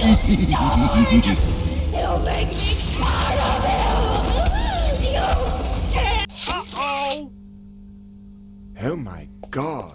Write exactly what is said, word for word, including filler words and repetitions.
You make me fun of him! You can't! Uh-oh! Oh my God!